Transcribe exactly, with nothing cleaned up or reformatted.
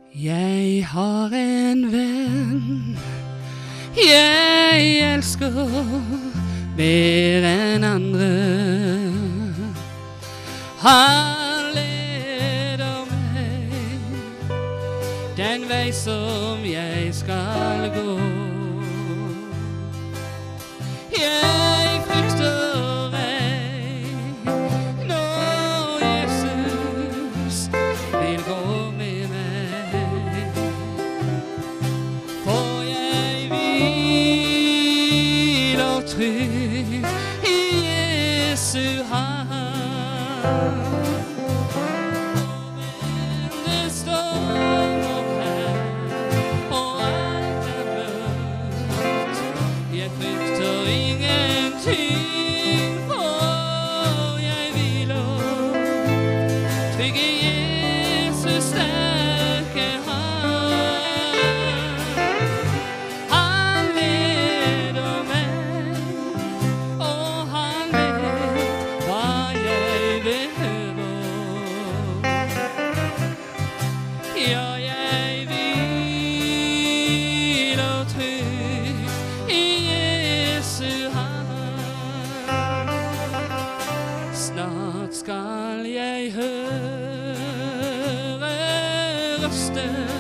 Jeg har en venn jeg elsker mer enn andre. Han leder meg den vei som jeg skal gå. Jeg frykter ei når Jesus vil gå med meg, for jeg hviler trygg i Jesu hand. Jeg frykter ingenting, for jeg hviler trygg i Jesus sterke hand. Han leder meg, og han vet hva jeg behøver. Ja, jeg hviler trygg i Jesu hand. Snart skal jeg høre røsten